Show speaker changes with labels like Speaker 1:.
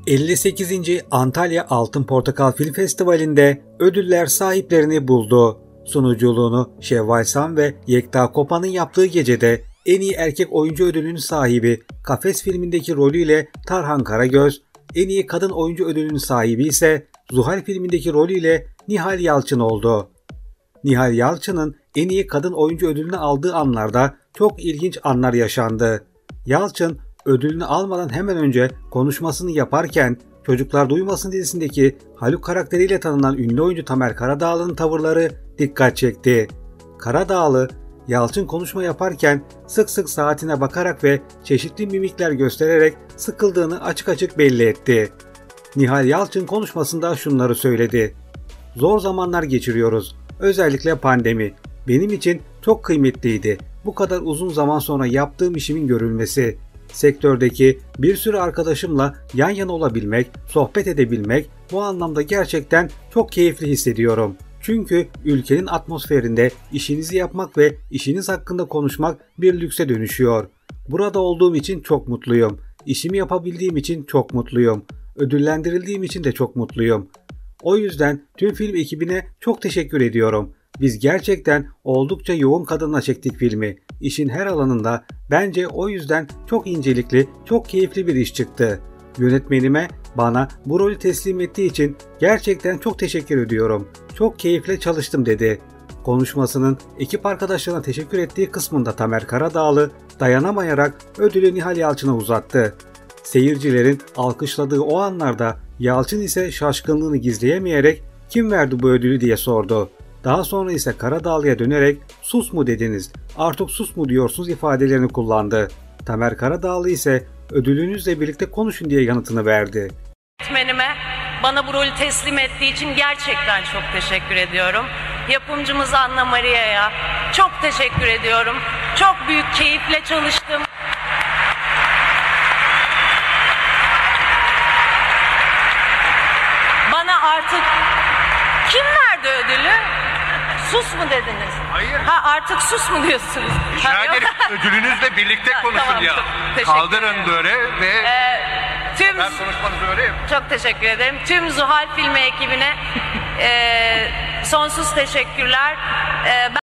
Speaker 1: 58. Antalya Altın Portakal Film Festivali'nde ödüller sahiplerini buldu. Sunuculuğunu Şevval Sam ve Yekta Kopan'ın yaptığı gecede en iyi erkek oyuncu ödülünün sahibi Kafes filmindeki rolüyle Tarhan Karagöz, en iyi kadın oyuncu ödülünün sahibi ise Zuhal filmindeki rolüyle Nihal Yalçın oldu. Nihal Yalçın'ın en iyi kadın oyuncu ödülünü aldığı anlarda çok ilginç anlar yaşandı. Yalçın ödülünü almadan hemen önce konuşmasını yaparken Çocuklar Duymasın dizisindeki Haluk karakteriyle tanınan ünlü oyuncu Tamer Karadağlı'nın tavırları dikkat çekti. Karadağlı, Yalçın konuşma yaparken sık sık saatine bakarak ve çeşitli mimikler göstererek sıkıldığını açık açık belli etti. Nihal Yalçın konuşmasında şunları söyledi. "Zor zamanlar geçiriyoruz. Özellikle pandemi. Benim için çok kıymetliydi. Bu kadar uzun zaman sonra yaptığım işimin görülmesi. Sektördeki bir sürü arkadaşımla yan yana olabilmek, sohbet edebilmek bu anlamda gerçekten çok keyifli hissediyorum. Çünkü ülkenin atmosferinde işinizi yapmak ve işiniz hakkında konuşmak bir lükse dönüşüyor. Burada olduğum için çok mutluyum. İşimi yapabildiğim için çok mutluyum. Ödüllendirildiğim için de çok mutluyum. O yüzden tüm film ekibine çok teşekkür ediyorum. Biz gerçekten oldukça yoğun kadınla çektik filmi. İşin her alanında bence o yüzden çok incelikli, çok keyifli bir iş çıktı. Yönetmenime bana bu rolü teslim ettiği için gerçekten çok teşekkür ediyorum. Çok keyifle çalıştım" dedi. Konuşmasının ekip arkadaşlarına teşekkür ettiği kısmında Tamer Karadağlı dayanamayarak ödülü Nihal Yalçın'a uzattı. Seyircilerin alkışladığı o anlarda Yalçın ise şaşkınlığını gizleyemeyerek "Kim verdi bu ödülü?" diye sordu. Daha sonra ise Karadağlı'ya dönerek "Sus mu dediniz, artık sus mu diyorsunuz?" ifadelerini kullandı. Tamer Karadağlı ise "Ödülünüzle birlikte konuşun" diye yanıtını verdi.
Speaker 2: Yönetmenime bana bu rolü teslim ettiği için gerçekten çok teşekkür ediyorum. Yapımcımız Anna Maria'ya çok teşekkür ediyorum. Çok büyük keyifle çalıştım. Bana artık kim verdi ödülü? Sus mu dediniz?
Speaker 3: Hayır.
Speaker 2: Ha, artık sus mu diyorsunuz?
Speaker 3: Rica ederim. Ödülünüzle birlikte konuşun
Speaker 2: Tamam,
Speaker 3: ya.
Speaker 2: çok teşekkür
Speaker 3: Kaldırın
Speaker 2: ederim.
Speaker 3: böyle ve
Speaker 2: Tüm
Speaker 3: ben konuşmanızı öyle yapayım.
Speaker 2: Çok teşekkür ederim. Tüm Zuhal filmi ekibine sonsuz teşekkürler. Ben